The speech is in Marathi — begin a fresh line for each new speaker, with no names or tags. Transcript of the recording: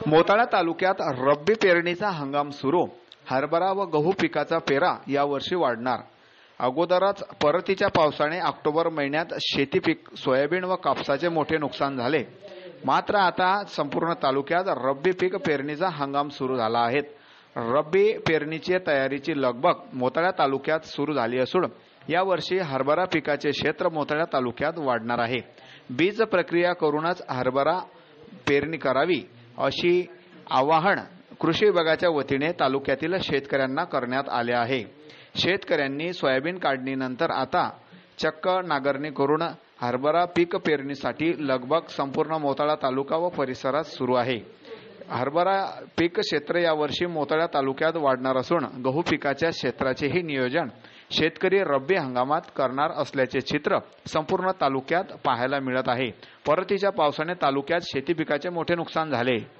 मोताळा तालुक्यात रब्बी पेरणीचा हंगाम सुरू. हरभरा व गहू पिकाचा पेरा यावर्षी वाढणार. अगोदरच परतीच्या पावसाने ऑक्टोबर महिन्यात शेती पीक सोयाबीन व कापसाचे मोठे नुकसान झाले. मात्र आता संपूर्ण तालुक्यात रब्बी पीक पेरणीचा हंगाम सुरू झाला आहे. रब्बी पेरणीची तयारीची लगबग मोताळा तालुक्यात सुरू झाली असून यावर्षी हरभरा पिकाचे क्षेत्र मोताळा तालुक्यात वाढणार आहे. बीज प्रक्रिया करूनच हरभरा पेरणी करावी अशी आवाहन कृषी विभागाच्या वतीने तालुक्यातील शेतकऱ्यांना करण्यात आले आहे. शेतकऱ्यांनी सोयाबीन काढणीनंतर आता चक्क नांगरणी करून हरभरा पीक पेरणीसाठी लगबग संपूर्ण मोताळा तालुका व परिसरात सुरू आहे. हरभरा पीक क्षेत्र यावर्षी मोताळा तालुक्यात वाढणार असून गहू पिकाच्या क्षेत्राचेही नियोजन शेतकरी रब्बी हंगामात करणार असल्याचे चित्र संपूर्ण तालुक्यात पाहायला मिळत आहे. परतीच्या पावसाने तालुक्यात शेती पिकाचे मोठे नुकसान झाले.